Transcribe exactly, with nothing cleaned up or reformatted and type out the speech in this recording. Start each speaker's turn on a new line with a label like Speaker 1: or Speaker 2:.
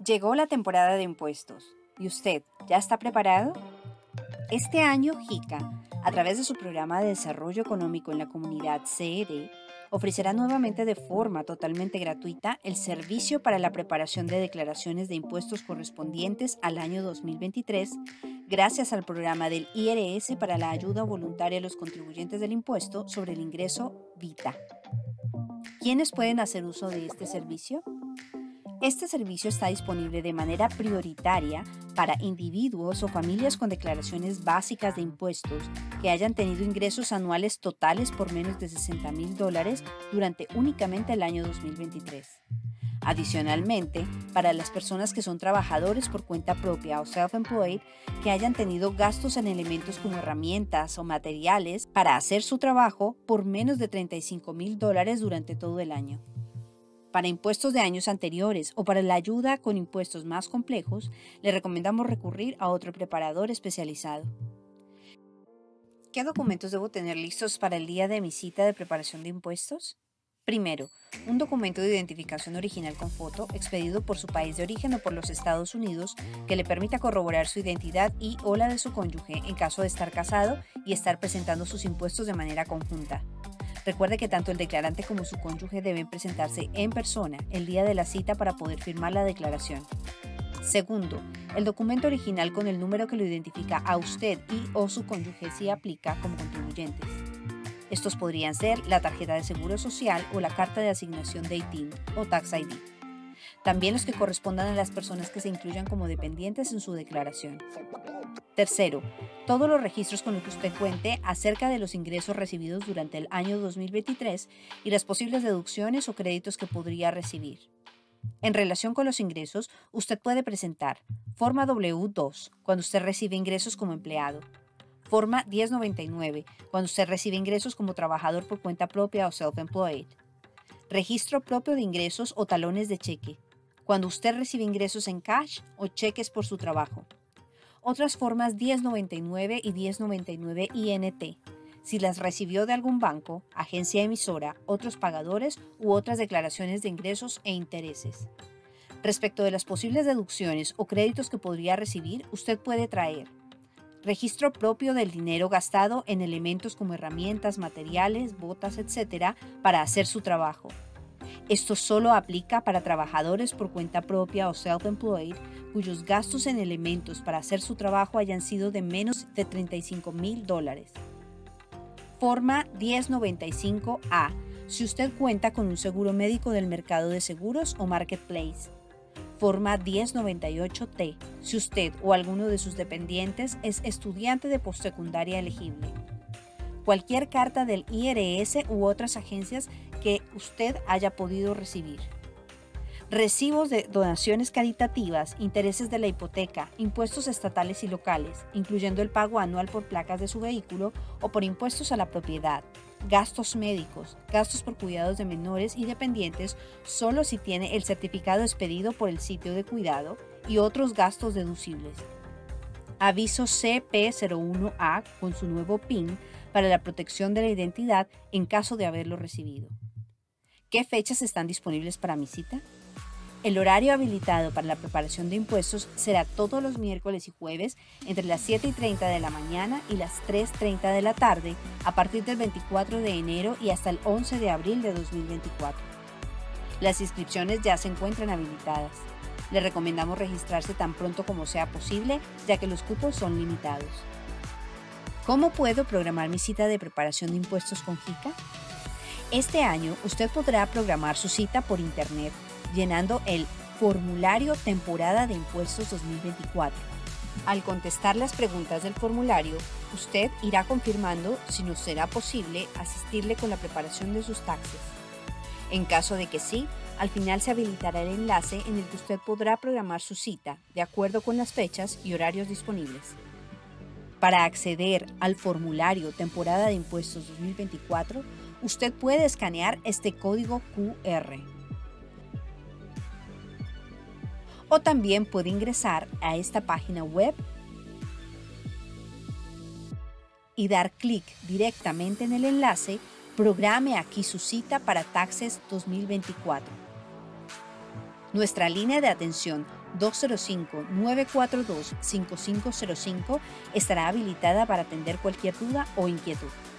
Speaker 1: Llegó la temporada de impuestos. ¿Y usted ya está preparado? Este año, JICA, a través de su programa de desarrollo económico en la comunidad C E D, ofrecerá nuevamente de forma totalmente gratuita el servicio para la preparación de declaraciones de impuestos correspondientes al año dos mil veintitrés, gracias al programa del I R S para la ayuda voluntaria a los contribuyentes del impuesto sobre el ingreso VITA. ¿Quiénes pueden hacer uso de este servicio? Este servicio está disponible de manera prioritaria para individuos o familias con declaraciones básicas de impuestos que hayan tenido ingresos anuales totales por menos de sesenta mil dólares durante únicamente el año dos mil veintitrés. Adicionalmente, para las personas que son trabajadores por cuenta propia o self-employed que hayan tenido gastos en elementos como herramientas o materiales para hacer su trabajo por menos de treinta y cinco mil dólares durante todo el año. Para impuestos de años anteriores o para la ayuda con impuestos más complejos, le recomendamos recurrir a otro preparador especializado. ¿Qué documentos debo tener listos para el día de mi cita de preparación de impuestos? Primero, un documento de identificación original con foto expedido por su país de origen o por los Estados Unidos que le permita corroborar su identidad y o la de su cónyuge en caso de estar casado y estar presentando sus impuestos de manera conjunta. Recuerde que tanto el declarante como su cónyuge deben presentarse en persona el día de la cita para poder firmar la declaración. Segundo, el documento original con el número que lo identifica a usted y o su cónyuge si aplica como contribuyentes. Estos podrían ser la tarjeta de seguro social o la carta de asignación de I T I N o Tax I D. También los que correspondan a las personas que se incluyan como dependientes en su declaración. Tercero, todos los registros con los que usted cuente acerca de los ingresos recibidos durante el año dos mil veintitrés y las posibles deducciones o créditos que podría recibir. En relación con los ingresos, usted puede presentar Forma W dos cuando usted recibe ingresos como empleado, Forma diez noventa y nueve cuando usted recibe ingresos como trabajador por cuenta propia o self-employed, Registro propio de ingresos o talones de cheque, cuando usted recibe ingresos en cash o cheques por su trabajo. Otras formas diez noventa y nueve y diez noventa y nueve I N T, si las recibió de algún banco, agencia emisora, otros pagadores u otras declaraciones de ingresos e intereses. Respecto de las posibles deducciones o créditos que podría recibir, usted puede traer registro propio del dinero gastado en elementos como herramientas, materiales, botas, etcétera, para hacer su trabajo. Esto solo aplica para trabajadores por cuenta propia o self-employed cuyos gastos en elementos para hacer su trabajo hayan sido de menos de treinta y cinco mil dólares. Forma diez noventa y cinco A, si usted cuenta con un seguro médico del mercado de seguros o marketplace. Forma diez noventa y ocho T, si usted o alguno de sus dependientes es estudiante de postsecundaria elegible. Cualquier carta del I R S u otras agencias que usted haya podido recibir. Recibos de donaciones caritativas, intereses de la hipoteca, impuestos estatales y locales, incluyendo el pago anual por placas de su vehículo o por impuestos a la propiedad, gastos médicos, gastos por cuidados de menores y dependientes solo si tiene el certificado expedido por el sitio de cuidado y otros gastos deducibles. Aviso C P cero uno A con su nuevo P I N para la protección de la identidad en caso de haberlo recibido. ¿Qué fechas están disponibles para mi cita? El horario habilitado para la preparación de impuestos será todos los miércoles y jueves entre las siete y treinta de la mañana y las tres y treinta de la tarde a partir del veinticuatro de enero y hasta el once de abril de dos mil veinticuatro. Las inscripciones ya se encuentran habilitadas. Le recomendamos registrarse tan pronto como sea posible, ya que los cupos son limitados. ¿Cómo puedo programar mi cita de preparación de impuestos con JICA? Este año usted podrá programar su cita por internet llenando el formulario temporada de impuestos dos mil veinticuatro. Al contestar las preguntas del formulario, usted irá confirmando si nos será posible asistirle con la preparación de sus taxes. En caso de que sí, al final se habilitará el enlace en el que usted podrá programar su cita de acuerdo con las fechas y horarios disponibles. Para acceder al formulario temporada de impuestos dos mil veinticuatro, usted puede escanear este código Q R. O también puede ingresar a esta página web y dar clic directamente en el enlace Programe aquí su cita para Taxes dos mil veinticuatro. Nuestra línea de atención dos cero cinco, nueve cuatro dos, cinco cinco cero cinco estará habilitada para atender cualquier duda o inquietud.